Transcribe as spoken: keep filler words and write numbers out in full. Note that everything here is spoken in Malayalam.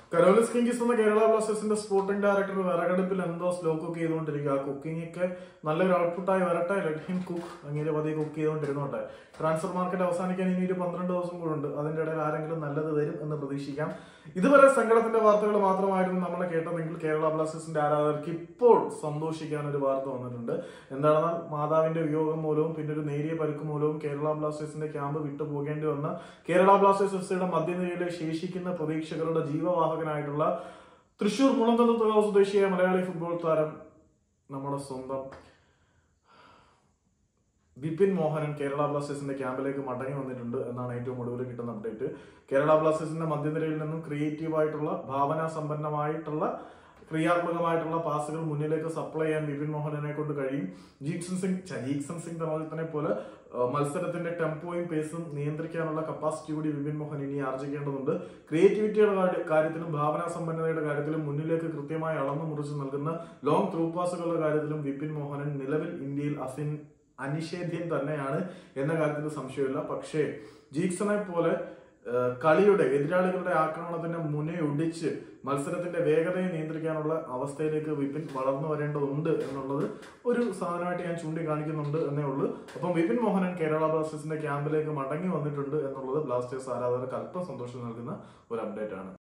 കരോലിസ് കിങ്കിസ് എന്ന കേരള ബ്ലാസ്റ്റേഴ്സിന്റെ സ്പോർട്ടിംഗ് ഡയറക്ടർ വിറകടുപ്പിൽ എന്തോ സ്ലോ കുക്ക് ചെയ്തുകൊണ്ടിരിക്കുക. ആ കുക്കിംഗ് ഒക്കെ നല്ലൊരു ഔട്ട്പുട്ടായി വരട്ടെ. Let him cook. അങ്ങനെ പതിയെ കുക്ക് ചെയ്തുകൊണ്ടിരുന്നോട്ടെ. ട്രാൻസ്ഫർ മാർക്കറ്റ് അവസാനിക്കാൻ ഇനി ഒരു പന്ത്രണ്ട് ദിവസം കൂടെ ഉണ്ട്. അതിന്റെ ഇടയിൽ ആരെങ്കിലും നല്ലത് വരും എന്ന് പ്രതീക്ഷിക്കാം. ഇതുവരെ സങ്കടത്തിന്റെ വാർത്തകൾ മാത്രമായിരുന്നു നമ്മൾ കേട്ടതെങ്കിൽ കേരള ബ്ലാസ്റ്റേഴ്സിന്റെ ആരാധകർക്ക് ഇപ്പോൾ സന്തോഷിക്കാൻ ഒരു വാർത്ത വന്നിട്ടുണ്ട്. എന്താണെന്നാൽ മാതാവിന്റെ വിയോഗം മൂലവും പിന്നെ ഒരു നേരിയ പരുക്ക് മൂലവും കേരള ബ്ലാസ്റ്റേഴ്സിന്റെ ക്യാമ്പ് വിട്ടു പോകേണ്ടി വന്ന കേരള ബ്ലാസ്റ്റേഴ്സ് എഫ് സിയുടെ മധ്യനിരയിലെ ശേഷിക്കുന്ന പ്രതീക്ഷകളുടെ ജീവവാഹകനായിട്ടുള്ള തൃശൂർ മുളന്തത്തുകാവ് സ്വദേശിയായ മലയാളി ഫുട്ബോൾ താരം നമ്മുടെ സ്വന്തം വിപിൻ മോഹനൻ കേരള ബ്ലാസ്റ്റേഴ്സിന്റെ ക്യാമ്പിലേക്ക് മടങ്ങി വന്നിട്ടുണ്ട് എന്നാണ് ഏറ്റവും ഒടുവിൽ കിട്ടുന്ന അപ്ഡേറ്റ്. കേരള ബ്ലാസ്റ്റേഴ്സിന്റെ മധ്യനിരയിൽ നിന്നും ക്രിയേറ്റീവ് ആയിട്ടുള്ള ഭാവനാ സമ്പന്നമായിട്ടുള്ള ക്രിയാത്മകമായിട്ടുള്ള പാസുകൾ മുന്നിലേക്ക് സപ്ലൈ ചെയ്യാൻ വിപിൻ മോഹനനെ കൊണ്ട് കഴിയും. ജീക്സൺ സിംഗ് ജീക്സൺ സിംഗ് തമോലിനെ പോലെ മത്സരത്തിന്റെ ടെമ്പോയും പേസും നിയന്ത്രിക്കാനുള്ള കപ്പാസിറ്റി കൂടി വിപിൻ മോഹൻ ഇനി ആർജിക്കേണ്ടതുണ്ട്. ക്രിയേറ്റിവിറ്റിയുടെ കാര്യത്തിലും ഭാവനാ സമ്പന്നതയുടെ കാര്യത്തിലും മുന്നിലേക്ക് കൃത്യമായി അളന്നു മുറിച്ച് നൽകുന്ന ലോങ് ത്രൂ പാസുകളുടെ കാര്യത്തിലും വിപിൻ മോഹനൻ നിലവിൽ ഇന്ത്യയിൽ അസിൻ അനിഷേധ്യം തന്നെയാണ് എന്ന കാര്യത്തിൽ സംശയമില്ല. പക്ഷേ ജീക്സണെ പോലെ കളിയുടെ എതിരാളികളുടെ ആക്രമണത്തിന്റെ മുനയൊടിച്ച് മത്സരത്തിന്റെ വേഗതയെ നിയന്ത്രിക്കാനുള്ള അവസ്ഥയിലേക്ക് വിപിൻ വളർന്നു വരേണ്ടതുണ്ട് എന്നുള്ളത് ഒരു സാധനമായിട്ട് ഞാൻ ചൂണ്ടിക്കാണിക്കുന്നുണ്ട് എന്നേ ഉള്ളൂ. അപ്പം വിപിൻ മോഹനൻ കേരള ബ്ലാസ്റ്റേഴ്സിന്റെ ക്യാമ്പിലേക്ക് മടങ്ങി വന്നിട്ടുണ്ട് എന്നുള്ളത് ബ്ലാസ്റ്റേഴ്സ് ആരാധകർക്ക് അല്പം സന്തോഷം നൽകുന്ന ഒരു അപ്ഡേറ്റ് ആണ്.